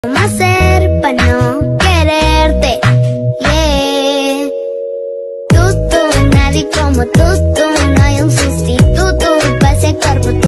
¿Cómo hacer para no quererte? Yeah. Tú, nadie como tú, no hay un sustituto para ese cuerpo.